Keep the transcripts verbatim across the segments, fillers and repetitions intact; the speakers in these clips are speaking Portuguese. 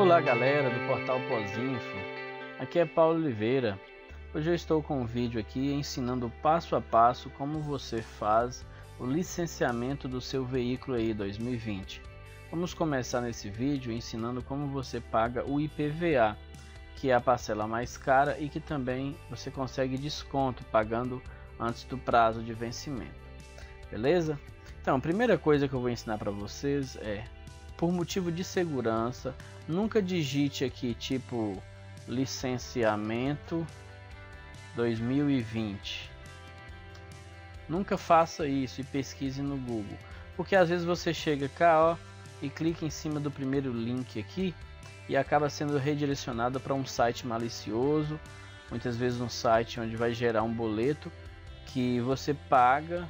Olá galera do portal Posinfo, aqui é Paulo Oliveira. Hoje eu estou com um vídeo aqui ensinando passo a passo como você faz o licenciamento do seu veículo aí dois mil e vinte. Vamos começar nesse vídeo ensinando como você paga o I P V A, que é a parcela mais cara e que também você consegue desconto pagando antes do prazo de vencimento. Beleza? Então, a primeira coisa que eu vou ensinar para vocês é, por motivo de segurança, nunca digite aqui tipo licenciamento dois mil e vinte. Nunca faça isso e pesquise no Google, porque às vezes você chega cá ó, e clica em cima do primeiro link aqui e acaba sendo redirecionado para um site malicioso, muitas vezes um site onde vai gerar um boleto que você paga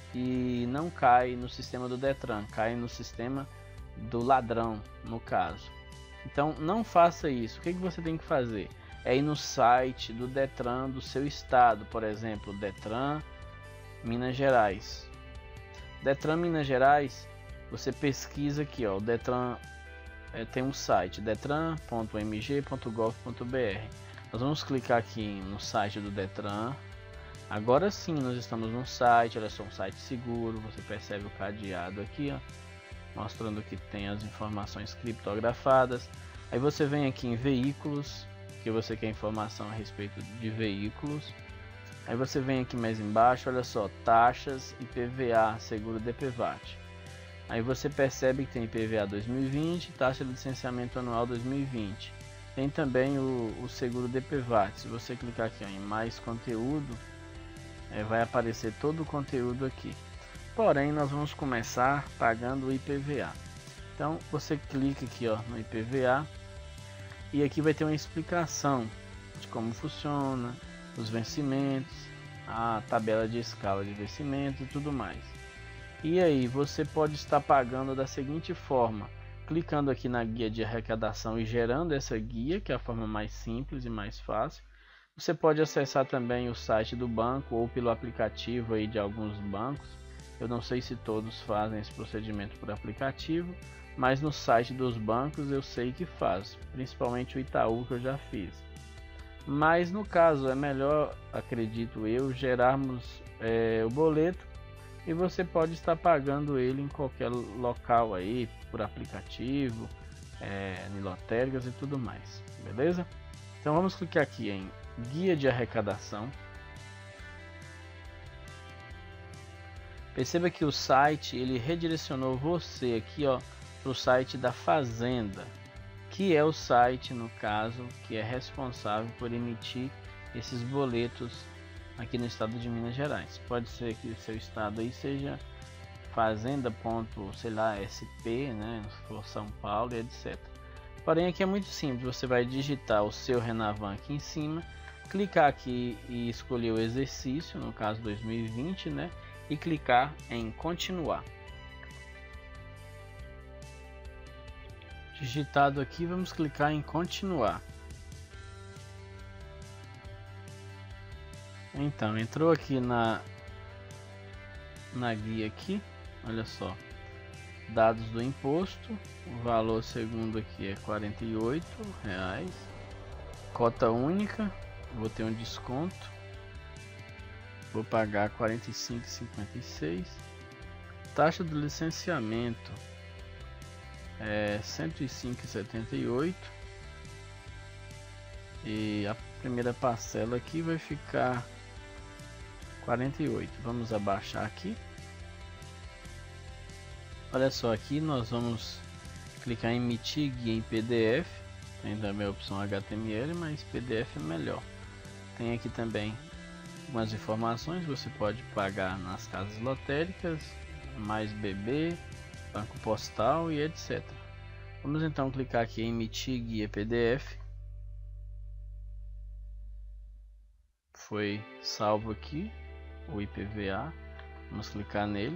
e não cai no sistema do Detran, cai no sistema do ladrão, no caso. Então não faça isso. O que, que você tem que fazer? É ir no site do Detran do seu estado, por exemplo, Detran Minas Gerais. Detran Minas Gerais, você pesquisa aqui, ó, o Detran é, tem um site, detran ponto m g ponto gov ponto b r. Nós vamos clicar aqui no site do Detran. Agora sim, nós estamos no site, olha só, um site seguro. Você percebe o cadeado aqui, ó, mostrando que tem as informações criptografadas. Aí você vem aqui em veículos, que você quer informação a respeito de veículos. Aí você vem aqui mais embaixo, olha só, taxas I P V A, seguro D P V A T. Aí você percebe que tem I P V A dois mil e vinte, taxa de licenciamento anual dois mil e vinte. Tem também o, o seguro D P V A T. Se você clicar aqui ó, em mais conteúdo, é, vai aparecer todo o conteúdo aqui. Porém, nós vamos começar pagando o I P V A. Então, você clica aqui ó, no I P V A e aqui vai ter uma explicação de como funciona, os vencimentos, a tabela de escala de vencimento e tudo mais. E aí, você pode estar pagando da seguinte forma, clicando aqui na guia de arrecadação e gerando essa guia, que é a forma mais simples e mais fácil. Você pode acessar também o site do banco ou pelo aplicativo aí de alguns bancos. Eu não sei se todos fazem esse procedimento por aplicativo, mas no site dos bancos eu sei que faz, principalmente o Itaú, que eu já fiz. Mas no caso é melhor, acredito eu, gerarmos é, o boleto e você pode estar pagando ele em qualquer local aí, por aplicativo, é, em lotéricas e tudo mais, beleza? Então vamos clicar aqui em guia de arrecadação. Perceba que o site ele redirecionou você aqui ó para o site da Fazenda, que é o site no caso que é responsável por emitir esses boletos aqui no estado de Minas Gerais. Pode ser que o seu estado aí seja fazenda ponto, sei lá, S P, né, se for São Paulo e etcétera. Porém aqui é muito simples, você vai digitar o seu Renavan aqui em cima, clicar aqui e escolher o exercício, no caso dois mil e vinte, né, e clicar em continuar. Digitado aqui, vamos clicar em continuar. Então, entrou aqui na na guia aqui, olha só, dados do imposto, o valor segundo aqui é quarenta e oito reais, cota única, vou ter um desconto, vou pagar quarenta e cinco reais e cinquenta e seis centavos, taxa do licenciamento é cento e cinco reais e setenta e oito centavos e a primeira parcela aqui vai ficar quarenta e oito. Vamos abaixar aqui. Olha só, aqui nós vamos clicar em emitir guia em P D F. Tem também a opção H T M L, mas P D F é melhor. Tem aqui também algumas informações. Você pode pagar nas casas lotéricas, mais B B, banco postal e etcétera. Vamos então clicar aqui em emitir guia P D F. Foi salvo aqui o I P V A. Vamos clicar nele.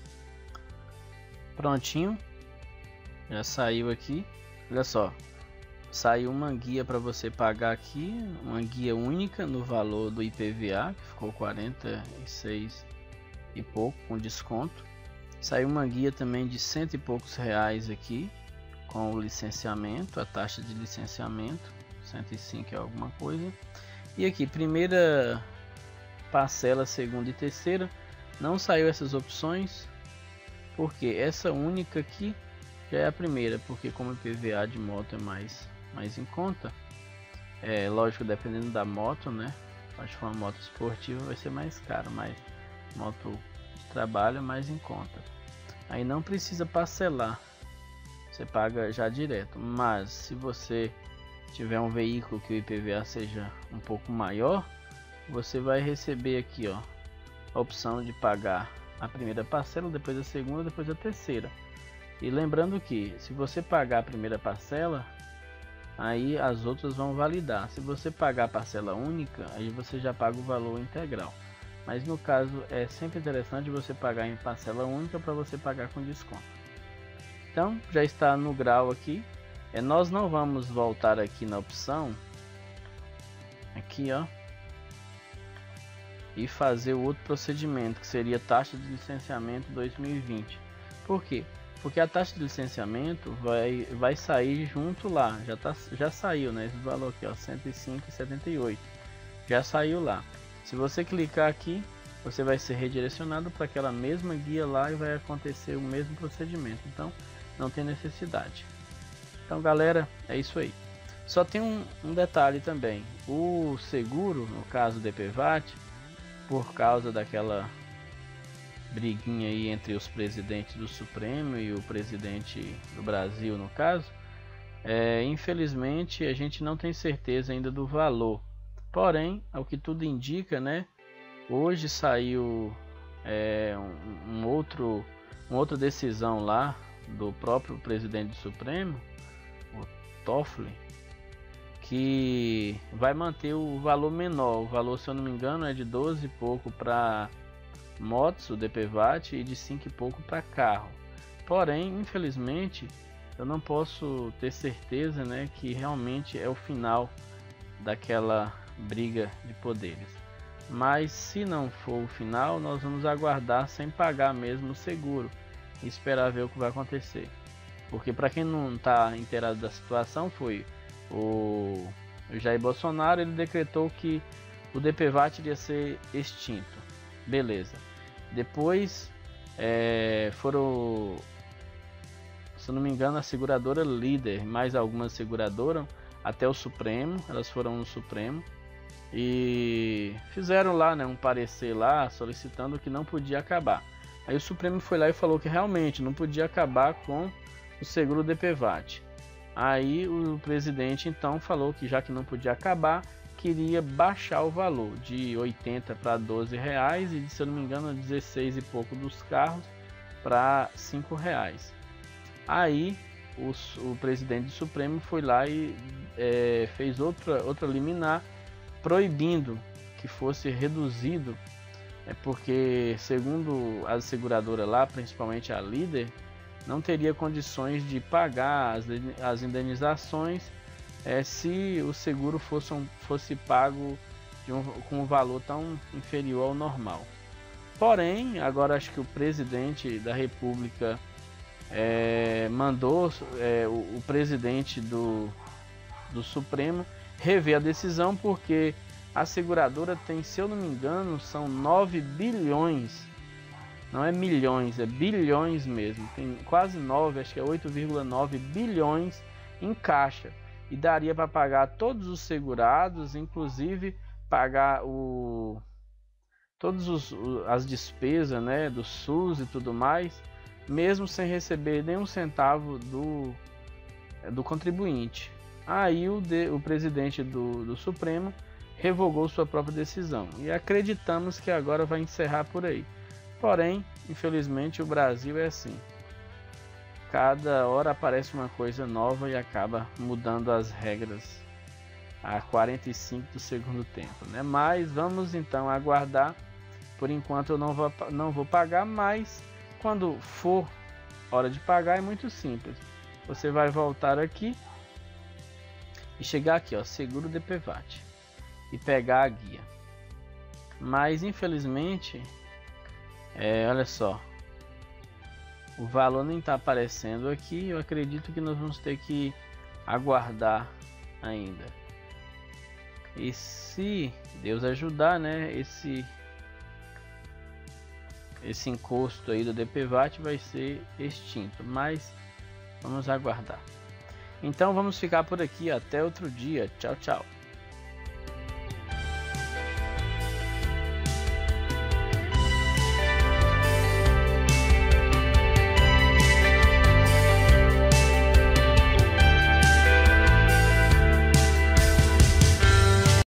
Prontinho. Já saiu aqui. Olha só. Saiu uma guia para você pagar aqui, uma guia única no valor do I P V A, que ficou quarenta e seis e pouco com desconto. Saiu uma guia também de cento e poucos reais aqui, com o licenciamento, a taxa de licenciamento, cento e cinco é alguma coisa. E aqui, primeira parcela, segunda e terceira, não saiu essas opções, porque essa única aqui já é a primeira, porque como o I P V A de moto é mais, mais em conta, é lógico, dependendo da moto, né? Acho que uma moto esportiva vai ser mais caro, mas moto de trabalho é mais em conta. Aí não precisa parcelar, você paga já direto. Mas se você tiver um veículo que o I P V A seja um pouco maior, você vai receber aqui, ó, a opção de pagar a primeira parcela, depois a segunda, depois a terceira. E lembrando que se você pagar a primeira parcela, aí as outras vão validar. Se você pagar a parcela única, aí você já paga o valor integral. Mas no caso é sempre interessante você pagar em parcela única para você pagar com desconto. Então já está no grau aqui. É, nós não vamos voltar aqui na opção aqui, ó, e fazer o outro procedimento, que seria taxa de licenciamento dois mil e vinte. Por quê? Porque a taxa de licenciamento vai, vai sair junto lá, já, tá, já saiu, né? Esse valor aqui, ó, cento e cinco reais e setenta e oito centavos, já saiu lá. Se você clicar aqui, você vai ser redirecionado para aquela mesma guia lá e vai acontecer o mesmo procedimento. Então, não tem necessidade. Então, galera, é isso aí. Só tem um, um detalhe também. O seguro, no caso do I P V A T, por causa daquela briguinha aí entre os presidentes do Supremo e o presidente do Brasil, no caso, é, infelizmente a gente não tem certeza ainda do valor. Porém, ao que tudo indica, né, hoje saiu é, um, um outro, uma outra decisão lá do próprio presidente do Supremo, o Toffoli, que vai manter o valor menor. O valor, se eu não me engano, é de doze e pouco para motos, o D P V A T, e de cinco e pouco para carro. Porém, infelizmente, eu não posso ter certeza, né, que realmente é o final daquela briga de poderes. Mas se não for o final, nós vamos aguardar sem pagar mesmo o seguro e esperar ver o que vai acontecer. Porque para quem não está inteirado da situação, foi o Jair Bolsonaro, ele decretou que o D P V A T iria ser extinto. Beleza. Depois é, foram, se não me engano, a seguradora Líder, mais algumas seguradoras, até o Supremo, elas foram no Supremo e fizeram lá, né, um parecer lá solicitando que não podia acabar. Aí o Supremo foi lá e falou que realmente não podia acabar com o seguro D P V A T. Aí o presidente então falou que já que não podia acabar, queria baixar o valor de oitenta para doze reais e, se eu não me engano, dezesseis e pouco dos carros para cinco reais. Aí o, o presidente do Supremo foi lá e é, fez outra, outra liminar proibindo que fosse reduzido, é porque, segundo a seguradora lá, principalmente a Líder, não teria condições de pagar as, as indenizações é, se o seguro fosse, um, fosse pago de um, com um valor tão inferior ao normal. Porém, agora acho que o presidente da República é, mandou é, o, o presidente do, do Supremo rever a decisão, porque a seguradora tem, se eu não me engano, são nove bilhões, não é milhões, é bilhões mesmo, tem quase nove, acho que é oito vírgula nove bilhões em caixa, e daria para pagar todos os segurados, inclusive pagar o todas as despesas, né, do SUS e tudo mais, mesmo sem receber nenhum centavo do, do contribuinte. Aí o, de, o presidente do, do Supremo revogou sua própria decisão e acreditamos que agora vai encerrar por aí. Porém, infelizmente, o Brasil é assim. Cada hora aparece uma coisa nova e acaba mudando as regras a quarenta e cinco do segundo tempo, né? Mas vamos então aguardar. Por enquanto eu não vou, não vou pagar, mas quando for hora de pagar é muito simples. Você vai voltar aqui e chegar aqui, ó, seguro D P V A T, e pegar a guia. Mas infelizmente, é, olha só, o valor nem está aparecendo aqui. Eu acredito que nós vamos ter que aguardar ainda. E se Deus ajudar, né, esse esse encosto aí do D P V A T vai ser extinto, mas vamos aguardar. Então vamos ficar por aqui, até outro dia. Tchau, tchau.